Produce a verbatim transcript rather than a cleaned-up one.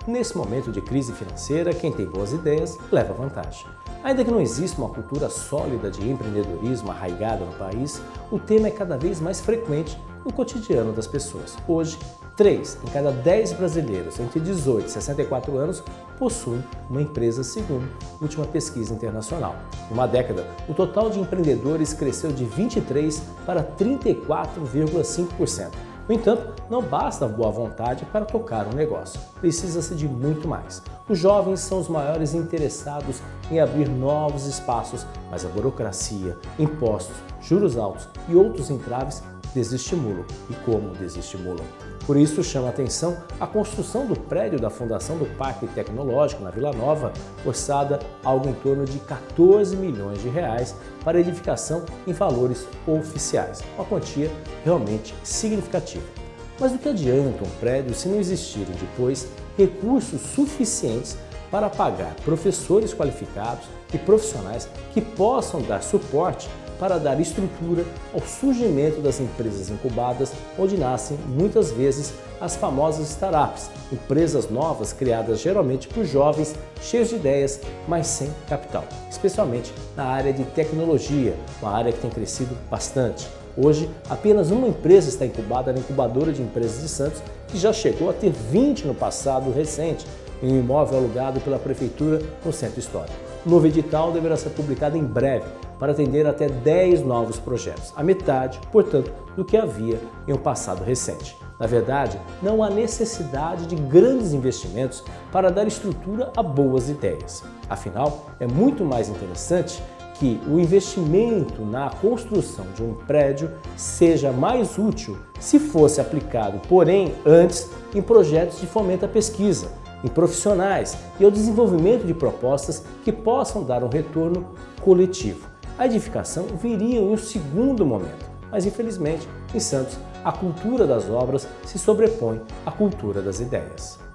Nesse momento de crise financeira, quem tem boas ideias leva vantagem. Ainda que não exista uma cultura sólida de empreendedorismo arraigada no país, o tema é cada vez mais frequente no cotidiano das pessoas. Hoje, três em cada dez brasileiros entre dezoito e sessenta e quatro anos possuem uma empresa, segundo a última pesquisa internacional. Em uma década, o total de empreendedores cresceu de vinte e três por cento para trinta e quatro vírgula cinco por cento. No entanto, não basta a boa vontade para tocar um negócio. Precisa-se de muito mais. Os jovens são os maiores interessados em abrir novos espaços, mas a burocracia, impostos, juros altos e outros entraves desestimulam. E como desestimulam? Por isso chama a atenção a construção do prédio da fundação do Parque Tecnológico na Vila Nova, orçada algo em torno de quatorze milhões de reais para edificação em valores oficiais, uma quantia realmente significativa. Mas o que adianta um prédio se não existirem depois recursos suficientes para pagar professores qualificados e profissionais que possam dar suporte para dar estrutura ao surgimento das empresas incubadas, onde nascem muitas vezes as famosas startups, empresas novas criadas geralmente por jovens cheios de ideias, mas sem capital, especialmente na área de tecnologia, uma área que tem crescido bastante. Hoje, apenas uma empresa está incubada na incubadora de empresas de Santos, que já chegou a ter vinte no passado recente, em um imóvel alugado pela Prefeitura no Centro Histórico. O novo edital deverá ser publicado em breve para atender até dez novos projetos, a metade, portanto, do que havia em um passado recente. Na verdade, não há necessidade de grandes investimentos para dar estrutura a boas ideias. Afinal, é muito mais interessante que o investimento na construção de um prédio seja mais útil se fosse aplicado, porém, antes em projetos de fomento à pesquisa, em profissionais e ao desenvolvimento de propostas que possam dar um retorno coletivo. A edificação viria em um segundo momento, mas infelizmente, em Santos, a cultura das obras se sobrepõe à cultura das ideias.